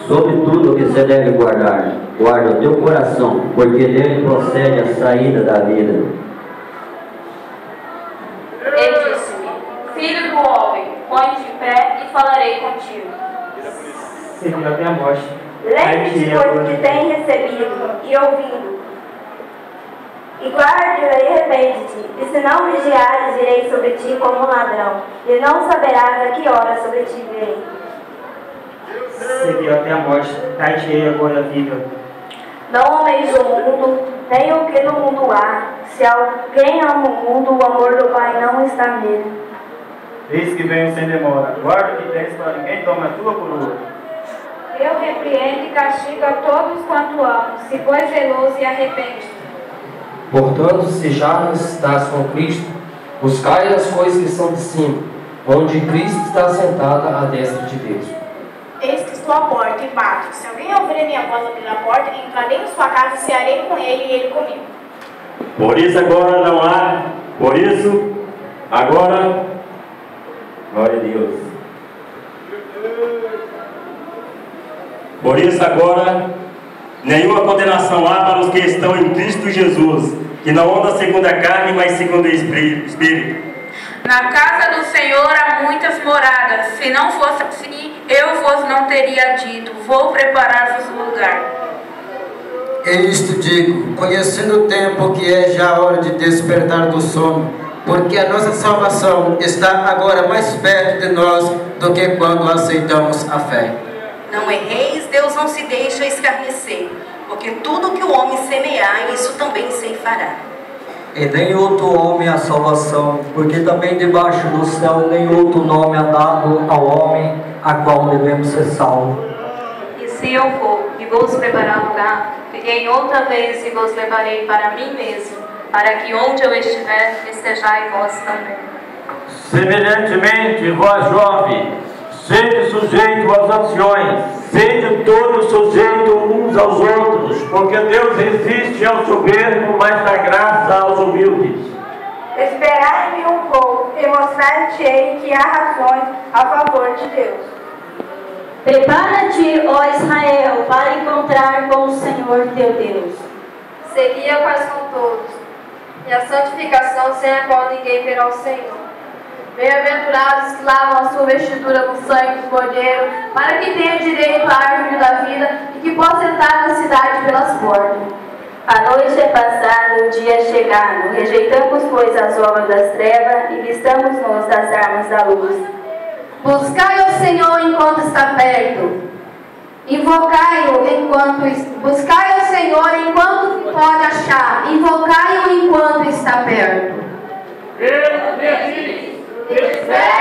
Sobre tudo o que você deve guardar, guarda o teu coração, porque dele procede a saída da vida. Ele disse-me: Filho do homem, põe de pé e falarei contigo. Seguiu até a morte. Lembre-te, pois, do que tem recebido e ouvido, e guarde-o e arrepende-te, e se não vigiares, virei sobre ti como um ladrão, e não saberás a que hora sobre ti virei. Seguiu até a morte, dar-te-ei agora a vida. Não ameis o mundo, nem o que no mundo há. Se alguém ama o mundo, o amor do Pai não está nele. Eis que venho sem demora. Guarda o que tens para ninguém tome a tua coroa. Eu repreendo e castigo a todos quanto amo. Se pois zeloso e arrepende-te. Portanto, se já estás com Cristo, buscai as coisas que são de cima, onde Cristo está sentado à destra de Deus. Eis que estou à porta e bato. Se alguém ouvir a minha voz abrir a porta, entrarei em sua casa e cearei com ele e ele comigo. Por isso agora, glória a Deus. Por isso agora, nenhuma condenação há para os que estão em Cristo Jesus, que não andam segundo a carne, mas segundo o Espírito. Na casa do Senhor há muitas moradas. Se não fosse assim, eu vos não teria dito: vou preparar-vos um lugar. E isto digo, conhecendo o tempo que é já a hora de despertar do sono, porque a nossa salvação está agora mais perto de nós do que quando aceitamos a fé. Não erreis, Deus não se deixa escarnecer, porque tudo que o homem semear, isso também ceifará. E nem outro homem a salvação, porque também debaixo do céu nem outro nome é dado ao homem a qual devemos ser salvos. E se eu for e vos preparar lugar, virei outra vez e vos levarei para mim mesmo, para que onde eu estiver, estejais vós também. Semelhantemente, vós jovens, sede sujeito aos anciões, sede todos sujeitos uns aos outros, porque Deus resiste ao soberbo, mas dá graça aos humildes. Esperai-me um pouco e mostrar-te-ei que há razões a favor de Deus. Prepara-te, ó Israel, para encontrar com o Senhor teu Deus. Segui a paz com todos, e a santificação sem a qual ninguém verá o Senhor. Bem-aventurados que lavam a sua vestidura no sangue do Cordeiro, para que tenha direito à árvore da vida e que possa entrar na cidade pelas portas. A noite é passada, o dia é chegado. Rejeitamos, pois, as obras das trevas e vistamos-nos das armas da luz. Buscai ao Senhor enquanto está perto. Buscai ao Senhor enquanto pode achar. Invocai-o enquanto está perto. Espera!